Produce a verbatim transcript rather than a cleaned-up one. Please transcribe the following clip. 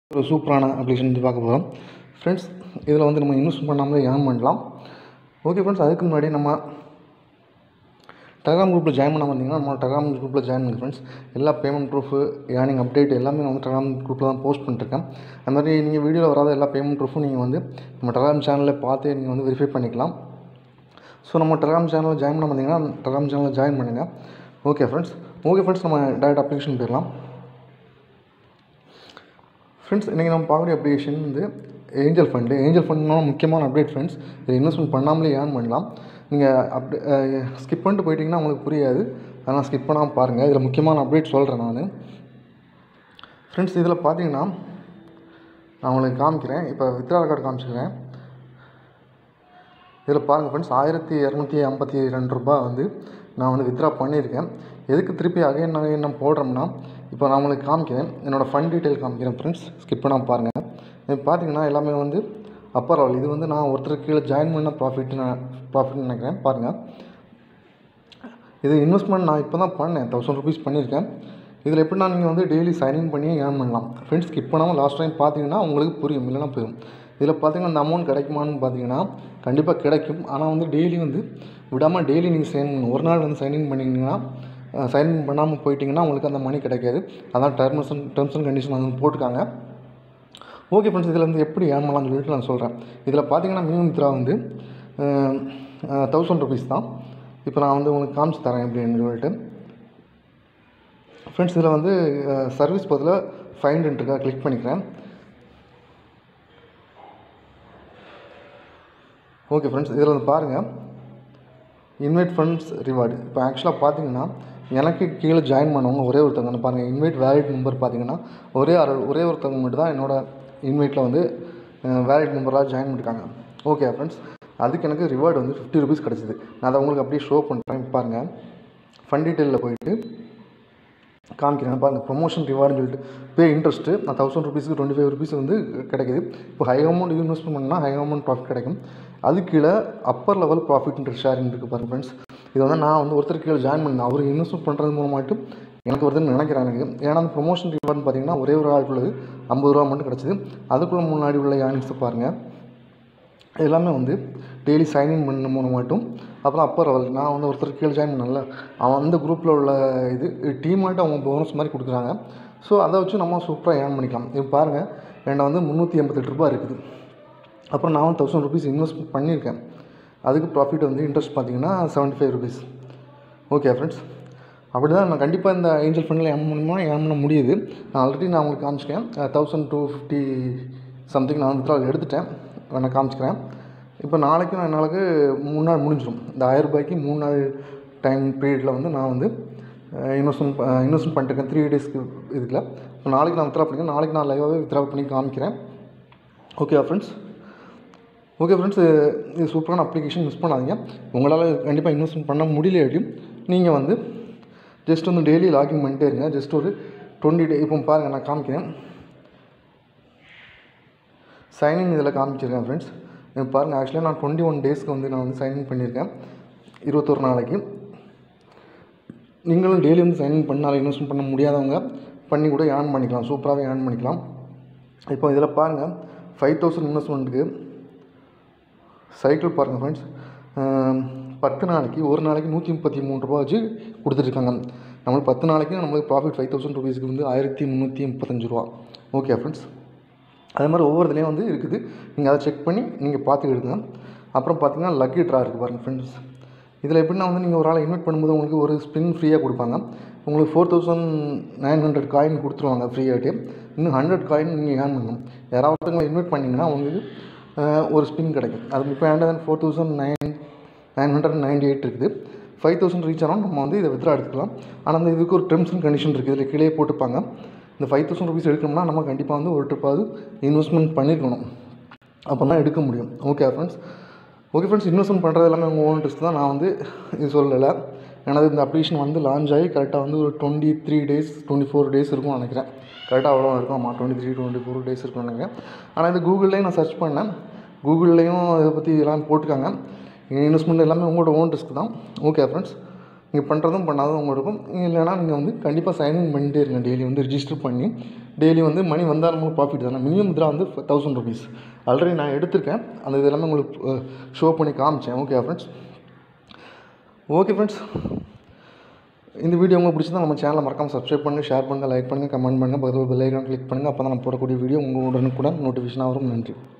ஒரு சூப்பரான அப்ளிகேஷன் வந்து பார்க்க போகிறோம் ஃப்ரெண்ட்ஸ். இதில் வந்து நம்ம இன்வெஸ்ட் பண்ணாமலே ஏர்ன் பண்ணலாம். ஓகே ஃப்ரெண்ட்ஸ், அதுக்கு முன்னாடி நம்ம டெலிகிராம் குரூப்பில் ஜாயின் பண்ண வந்தீங்கன்னா நம்ம டெலிகிராம் குரூப்பில் ஜாயின் பண்ணுங்க ஃப்ரெண்ட்ஸ். எல்லா பேமெண்ட் ப்ரூஃபு ஏர்னிங் அப்டேட் எல்லாமே நான் வந்து டெலிகிராம் குரூப்பில் தான் போஸ்ட் பண்ணிருக்கேன். அது மாதிரி நீங்கள் வீடியோவில் வராத எல்லா பேமெண்ட் ப்ரூஃபும் நீங்கள் வந்து நம்ம டெலிகிராம் சேனலில் பார்த்து நீங்கள் வந்து வெரிஃபை பண்ணிக்கலாம். ஸோ நம்ம டெலிகிராம் சேனலில் ஜாயின் பண்ண வந்தீங்கன்னா டெலிகிராம் சேனலில் ஜாயின் பண்ணுங்கள். ஓகே ஃப்ரெண்ட்ஸ் ஓகே ஃப்ரெண்ட்ஸ் நம்ம டேரக்ட் அப்ளிகேஷன் போயிடலாம். ஃப்ரெண்ட்ஸ், இன்றைக்கி நம்ம பார்க்கக்கூடிய அப்ளிகேஷன் வந்து ஏஞ்சல் ஃபண்டு. ஏஞ்சல் ஃபண்ட்னா முக்கியமான அப்டேட் ஃப்ரெண்ட்ஸ். இதை இன்வெஸ்ட்மெண்ட் பண்ணாமலே ஏர்ன் பண்ணலாம். நீங்கள் அப்டே ஸ்கிப் பண்ணிட்டு போயிட்டிங்கன்னா உங்களுக்கு புரியாது, அதனால் ஸ்கிப் பண்ணாமல் பாருங்கள். இதில் முக்கியமான அப்டேட் சொல்கிறேன் நான். ஃப்ரெண்ட்ஸ், இதில் பார்த்தீங்கன்னா நான் உங்களுக்கு காமிக்கிறேன். இப்போ வித்ட்ரா ரெக்கார்டு காமிச்சிக்கிறேன். இதில் பாருங்கள் ஃப்ரெண்ட்ஸ், ஆயிரத்தி இரநூத்தி ஐம்பத்தி ரெண்டு ரூபா வந்து நான் வந்து வித்ட்ரா பண்ணியிருக்கேன். எதுக்கு திருப்பி அகைன் நான் என்ன போடுறோம்னா, இப்போ நான் உங்களுக்கு காமிக்கிறேன், என்னோடய ஃபண்ட் டீட்டெயில் காமிக்கிறேன் ஃப்ரெண்ட்ஸ். ஸ்கிப் பண்ணாமல் பாருங்கள். இப்போ பார்த்தீங்கன்னா எல்லாமே வந்து அப்பர் லெவல். இது வந்து நான் ஒருத்தருக்கு கீழே ஜாயின் பண்ண ப்ராஃபிட் நான் ப்ராஃபிட்னு நினைக்கிறேன். பாருங்கள், இது இன்வெஸ்ட்மெண்ட் நான் இப்போ தான் பண்ணேன். தௌசண்ட் ருபீஸ் பண்ணியிருக்கேன். இதில் எப்படின்னா நீங்கள் வந்து டெய்லி சைன்இன் பண்ணி ஏர்ன் பண்ணலாம் ஃப்ரெண்ட்ஸ். ஸ்கிப் பண்ணாமல் லாஸ்ட் டைம் பார்த்தீங்கன்னா உங்களுக்கு புரியும், இல்லைனா போயிடும். இதில் பார்த்தீங்கன்னா அந்த அமௌண்ட் கிடைக்குமான்னு பார்த்தீங்கன்னா கண்டிப்பாக கிடைக்கும். ஆனால் வந்து டெய்லி வந்து விடாமல் டெய்லி நீங்கள் சைன் பண்ணணும். ஒரு நாள் வந்து சைன்இன் பண்ணிங்கன்னா சைன்இன் பண்ணாமல் போயிட்டிங்கன்னா உங்களுக்கு அந்த மணி கிடைக்காது. அதான் terms and terms and condition வந்து போட்டுருக்காங்க. ஓகே ஃப்ரெண்ட்ஸ், இதில் வந்து எப்படி ஏர்ன் பண்ணலாம்னு சொல்லிட்டு நான் சொல்கிறேன். இதில் பார்த்தீங்கன்னா மினிமம் வித்ட்ரா வந்து தௌசண்ட் ருபீஸ் தான். இப்போ நான் வந்து உங்களுக்கு காமிச்சு தரேன் எப்படின்னு சொல்லிட்டு. ஃப்ரெண்ட்ஸ், இதில் வந்து சர்வீஸ் பதில் ஃபைண்ட் இருக்கா கிளிக் பண்ணிக்கிறேன். ஓகே ஃப்ரெண்ட்ஸ், இதில் வந்து பாருங்கள், இன்வைட் ஃபண்ட்ஸ் ரிவார்டு. இப்போ ஆக்சுவலாக பார்த்தீங்கன்னா எனக்கு கீழே ஜாயின் பண்ணவங்க ஒரே ஒருத்தவங்க பாருங்கள். இன்வைட் வேலிட் மெம்பர் பார்த்தீங்கன்னா ஒரே ஒரே ஒருத்தவங்க மட்டும் தான் என்னோடய இன்வைட்டில் வந்து வேலிட் மெம்பராக ஜாயின் பண்ணியிருக்காங்க. ஓகே ஃப்ரெண்ட்ஸ், அதுக்கு எனக்கு ரிவார்டு வந்து ஃபிஃப்டி ருபீஸ் கிடச்சிது. நான் அதை உங்களுக்கு அப்படியே ஷோ பண்ணுறேன். பாருங்கள், ஃபண்ட் டீட்டெயிலில் போயிட்டு காமிக்கிறேன். பாருங்கள், ப்ரொமோஷன் ரிவார்டுன்னு சொல்லிட்டு பே இன்ட்ரெஸ்ட்டு நான் தௌசண்ட் ருபீஸுக்கு டுவெண்ட்டி ஃபைவ் ருபீஸ் வந்து கிடைக்குது. இப்போ ஹை அமௌண்ட் இன்வெஸ்ட் பண்ணால் ஹை அமௌண்ட் ப்ராஃபிட் கிடைக்கும். அது கீழே அப்பர் லெவல் ப்ராஃபிட் ஷேரிங் இருக்குது பாருங்கள் ஃப்ரெண்ட்ஸ். இது வந்து நான் வந்து ஒருத்தர் கீழே ஜாயின் பண்ணேன். அவர் இன்வெஸ்ட் பண்ணுறது மூலமாட்டு எனக்கு ஒருத்தர் நினைக்கிறேன் எனக்கு. ஏன்னா அந்த ப்ரொமோஷன் ரிவார்டுன்னு பார்த்தீங்கன்னா ஒரே ஒரு ஆளுக்குள்ளது ஐம்பது ரூபா மட்டும் கிடச்சிது. அதுக்குள்ளே முன்னாடி உள்ள ஏர்னிங்ஸை பாருங்கள். எல்லாமே வந்து டெய்லி சைன்இன் பண்ண மூலமாட்டும் அப்புறம் அப்பர் லெவல் நான் வந்து ஒருத்தர் கீழே ஜாயின் பண்ணல, அவன் அந்த குரூப்பில் உள்ள இது டீமாட்டு அவங்க போனஸ் மாதிரி கொடுக்குறாங்க. ஸோ அதை வச்சு நம்ம சூப்பராக ஏர்ன் பண்ணிக்கலாம். இப்போ பாருங்கள், என்கிட்ட வந்து முந்நூற்றி எண்பத்தெட்டு ரூபா இருக்குது. அப்புறம் நான் வந்து தௌசண்ட் ருபீஸ் இன்வெஸ்ட் பண்ணியிருக்கேன். அதுக்கு ப்ராஃபிட் வந்து இன்ட்ரெஸ்ட் பார்த்தீங்கன்னா seventy five rupees. Okay friends, அப்படி தான் நான் கண்டிப்பாக இந்த ஏஞ்சல் ஃபண்டில் ஏர்ன் பண்ணணுமா ஏர்ன் பண்ண முடியுது. நான் ஆல்ரெடி நான் உங்களுக்கு காமிச்சிட்டேன். தௌசண்ட் டூ ஃபிஃப்டி சம்திங் நான் வந்து எடுத்துட்டேன். நான் காமிச்சிக்கிறேன். இப்போ நாளைக்கு நான் நாளைக்கு மூணு நாள் முடிஞ்சிடும். இந்த ஆயிரம் ரூபாய்க்கு மூணு நாள் டைம் பீரியடில் வந்து நான் வந்து இன்வெஸ்ட்மெண்ட் இன்வெஸ்ட்மெண்ட் பண்ணிட்டுருக்கேன் த்ரீ டேஸ்க்கு. இதுக்குள்ள இப்போ நாளைக்கு நான் வித்ட்ரா பண்ணிக்கிறேன். நாளைக்கு நான் லைவாகவே வித்ட்ரா பண்ணி காமிக்கிறேன். ஓகே ஃப்ரெண்ட்ஸ் ஓகே ஃப்ரெண்ட்ஸ் இது சூப்பரான அப்ளிகேஷன், மிஸ் பண்ணாதீங்க. உங்களால் கண்டிப்பாக இன்வெஸ்ட்மெண்ட் பண்ண முடியலையாட்டியும் நீங்கள் வந்து ஜஸ்ட் வந்து டெய்லி லாகின் பண்ணிட்டே இருங்க. ஜஸ்ட் ஒரு டுவெண்ட்டி டே இப்போ பாருங்கள், நான் காமிக்கிறேன். சைன்இன் இதில் காமிச்சிருக்கேன் ஃப்ரெண்ட்ஸ். இப்போ பாருங்கள், ஆக்சுவலாக நான் டுவெண்ட்டி ஒன் டேஸ்க்கு வந்து நான் வந்து சைன்இன் பண்ணியிருக்கேன். இருபத்தொரு நாளைக்கு. நீங்களும் டெய்லி வந்து சைன்இன் பண்ணாலும் இன்வெஸ்ட்மெண்ட் பண்ண முடியாதவங்க பண்ணி கூட ஏர்ன் பண்ணிக்கலாம். சூப்பராகவே ஏர்ன் பண்ணிக்கலாம். இப்போ இதில் பாருங்கள், ஃபைவ் தௌசண்ட் இன்வெஸ்ட்மெண்ட்டுக்கு சைக்கிள் பாருங்கள் ஃப்ரெண்ட்ஸ். பத்து நாளைக்கு ஒரு நாளைக்கு நூற்றி முப்பத்தி மூணு ரூபா வச்சு கொடுத்துட்ருக்காங்க. நம்மளுக்கு பத்து நாளைக்கு நம்மளுக்கு ப்ராஃபிட் ஃபைவ் தௌசண்ட் ருபீஸ்க்கு வந்து ஆயிரத்தி முந்நூற்றி முப்பத்தஞ்சு ரூபா. ஓகே ஃப்ரெண்ட்ஸ், அது மாதிரி ஒவ்வொரு இதுலேயும் வந்து இருக்குது. நீங்கள் அதை செக் பண்ணி நீங்கள் பார்த்து எடுங்க. அப்புறம் பார்த்தீங்கன்னா லக்கி ட்ரா இருக்குது பாருங்கள் ஃப்ரெண்ட்ஸ். இதில் எப்படின்னா வந்து நீங்கள் ஒரு ஆளை இன்வைட் பண்ணும்போது உங்களுக்கு ஒரு ஸ்பின் ஃப்ரீயாக கொடுப்பாங்க. உங்களுக்கு four thousand nine hundred coin கொடுத்துருவாங்க ஃப்ரீயாகிட்டு. இன்னும் ஹண்ட்ரட் காயின் நீங்கள் ஏர்ன் பண்ணணும். யாராவது ஒருத்தவங்களை இன்வைட் பண்ணிங்கன்னா உங்களுக்கு ஒரு ஸ்பின் கிடைக்கும். அது இப்போ hundred four thousand nine nine hundred ninety eight இருக்குது. ஃபைவ் தௌசண்ட் ரீச் ஆனால் நம்ம வந்து இதை வித்ட்ரா எடுத்துக்கலாம். ஆனால் அந்த இதுக்கு ஒரு டெர்ம்ஸ் அண்ட் கண்டிஷன் இருக்குது. இதில் கீழே போட்டுப்பாங்க. இந்த ஃபைவ் தௌசண்ட் ருபீஸ் எடுக்கணும்னா நம்ம கண்டிப்பாக வந்து ஒரு ட்ரிப்பாவது இன்வெஸ்ட்மெண்ட் பண்ணியிருக்கணும். அப்போ தான் எடுக்க முடியும். Okay friends okay friends investment பண்ணுறது எல்லாமே உங்கள் ஓன் இன்ட்ரெஸ்ட் தான். நான் வந்து இது சொல்லலை. எனது இந்த அப்ளிகேஷன் வந்து லான்ச் ஆகி கரெக்டாக வந்து ஒரு twenty three days twenty four days இருக்கும்னு நினைக்கிறேன். கரெக்டாக அவ்வளோ இருக்கும். ஆமாம், twenty three twenty four days இருக்கும்னு நினைக்கிறேன். ஆனால் இது கூகுள்லேயும் நான் சர்ச் பண்ணேன். கூகுள்லேயும் இதை பற்றி எல்லாம் போட்டுருக்காங்க. இன்வெஸ்ட்மெண்ட் எல்லாமே உங்களோட ஓன் ரிஸ்க் தான். ஓகே ஃப்ரெண்ட்ஸ் நீங்கள் பண்ணுறதும் பண்ணாததும் உங்கள் இருக்கும். இல்லைனா நீங்கள் வந்து கண்டிப்பாக சைன்இன் பண்ணிட்டே இருங்க. டெய்லி வந்து ரிஜிஸ்டர் பண்ணி டெய்லி வந்து மணி வந்தால் நம்மளுக்கு ப்ராஃபிட் தானே. மினிமம் வித்ட்ரா வந்து தௌசண்ட் ருபீஸ் ஆல்ரெடி நான் எடுத்திருக்கேன். அந்த இது எல்லாமே உங்களுக்கு ஷோ பண்ணி காமிச்சேன். Okay friends. ஓகே ஃப்ரெண்ட்ஸ், இந்த வீடியோ உங்களுக்கு பிடிச்சிருந்தா நம்ம சேனலை மறக்காமல் சப்ஸ்கிரைப் பண்ணுங்கள், ஷேர் பண்ணுங்கள், லைக் பண்ணுங்கள், கமெண்ட் பண்ணுங்கள், பக்கத்தில் பெல் ஐக்கான் கிளிக் பண்ணுங்கள். அப்போ தான் நம்ம போடக்கூடிய வீடியோ உங்கள் உடனுக்குடன் நோட்டிஃபிகேஷனாக வரும். நன்றி.